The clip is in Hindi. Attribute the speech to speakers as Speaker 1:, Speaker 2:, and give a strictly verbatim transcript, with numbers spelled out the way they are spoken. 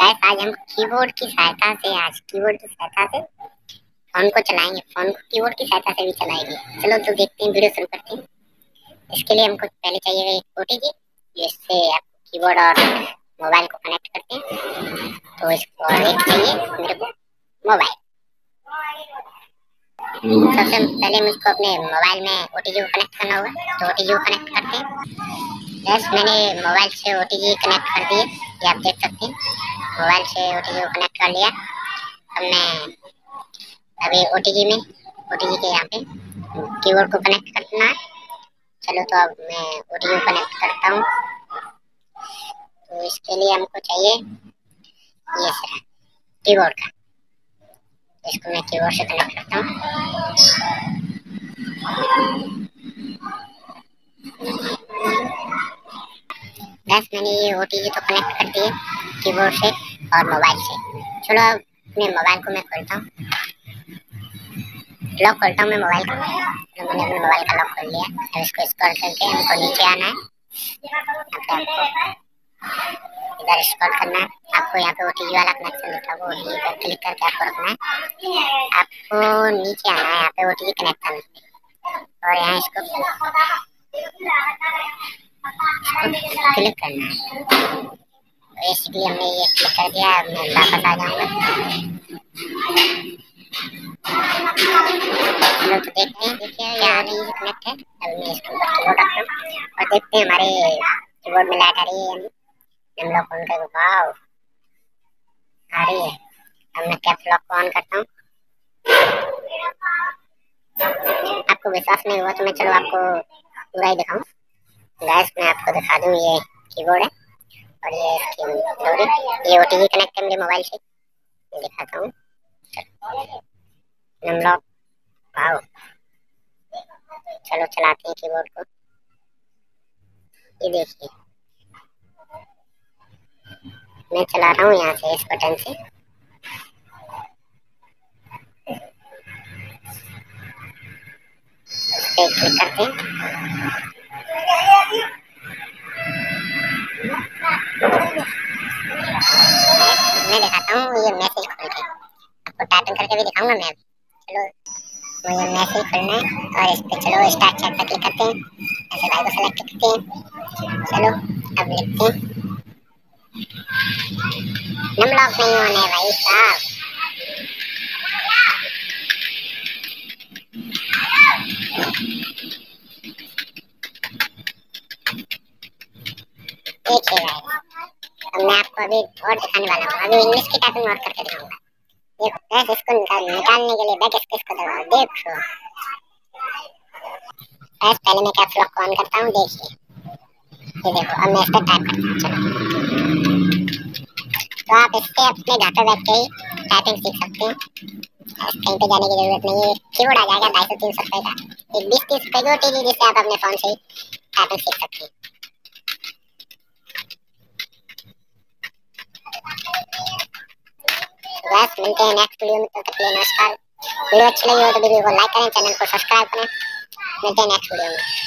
Speaker 1: गाइस आज हम कीबोर्ड की सहायता से आज कीबोर्ड की सहायता से फोन को चलाएंगे। फोन को कीबोर्ड की सहायता से भी चलाएंगे। चलो तो देखते हैं, वीडियो शुरू करते हैं। इसके लिए हमको पहले चाहिए एक ओटीजी, जिससे आप कीबोर्ड और मोबाइल को कनेक्ट करते हैं। तो इसको और एक चाहिए मेरे को मोबाइल। सबसे पहले मुझको अपने मोबाइल में ओटीजी को कनेक्ट करना होगा, तो ओटीजी को कनेक्ट करते हैं। बस मैंने मोबाइल से ओटीजी कनेक्ट कर दिए, ये आप देख सकते हैं। मोबाइल से ओटीजी को कनेक्ट कर लिया। अब मैं अभी ओटीजी में ओटीजी के यहाँ पे कीबोर्ड को कनेक्ट करना है। चलो तो अब मैं ओटीजी को कनेक्ट करता हूँ। तो इसके लिए हमको चाहिए ये सर कीबोर्ड का, इसको मैं कीबोर्ड से कनेक्ट करता हूँ। बस मैंने ये ओटीजी तो कनेक्ट कर दिए कीबोर्ड से और मोबाइल से। चलो अब अपने मोबाइल को मैं खोलता हूँ, लॉक खोलता हूँ मैं मोबाइल का। तो मैंने अपने मोबाइल का लॉक खोल लिया। अब इसको स्क्रॉल करके हमको नीचे आना है। यहाँ पे आपको इधर स्क्रॉल करना है। आपको यहाँ पे ओटीजी वाला कनेक्शन लिखा है, वो ओटीजी पर क्लिक करके आपको रखना है। आपको नीचे आना है, यहाँ पे ओटीजी कनेक्शन और यहाँ इसको क्लिक करना है। बेसिकली हमने ये क्लिक कर दिया। अब मैं वापस आ जाऊंगा। चलो तो देखते हैं क्या ओटीजी से कनेक्ट है। अब मैं इसको कीबोर्ड रखता हूँ और देखते हैं हमारे कीबोर्ड में लाइट आ रही है। हम लोग ऑन कर, वाव आ रही है। अब मैं कैप्स लॉक को ऑन करता हूँ। आपको विश्वास नहीं हुआ तो मैं चलो आपको पूरा ही दिखाऊं। गाइस मैं आपको दिखा दूं, ये कीबोर्ड है और ये इसकी डोरी, ये ओटीजी कनेक्ट है मेरे मोबाइल से। ये दिखाता हूँ, नमलॉक, वाव। चलो चलाते हैं कीबोर्ड को। ये देखिए मैं चला रहा हूँ यहाँ से, इस बटन से। क्लिक करते हैं। मैं दिखाता हूँ ये मैसेज खोल के, आपको टाइपिंग करके भी दिखाऊंगा मैं। चलो मुझे मैसेज खोलना है और इस पे चलो स्टार्ट चैट पर क्लिक करते हैं। ऐसे भाई को सेलेक्ट करते हैं। चलो अब लिखते हैं, नमलॉक नहीं होने भाई साहब। देखिए भाई, अब मैं आपको अभी और दिखाने वाला हूँ। अभी इंग्लिश की टाइपिंग और करके दिखाऊंगा। देखो बस इसको निकाल, निकालने के लिए बैक स्पेस को दबाओ। देखो बस पहले मैं कैप्स लॉक को ऑन करता हूँ। देखिए ये देखो, अब मैं इस पर टाइप करता हूँ। चलो तो आप इससे अपने घर पे बैठ के ही टाइपिंग सीख सकते हैं। कहीं पे जाने की जरूरत नहीं है। कीबोर्ड आ जाएगा ढाई सौ तीन सौ रुपए का, एक बीस तीस रुपए की ओटीजी, जिससे आप अपने फोन से ही टाइपिंग सीख सकते हैं। बस मिलते हैं नेक्स्ट वीडियो में, तब तक के लिए नमस्कार। वीडियो अच्छी लगी हो तो वीडियो को लाइक करें, चैनल को सब्सक्राइब करें। मिलते हैं नेक्स्ट वीडियो में।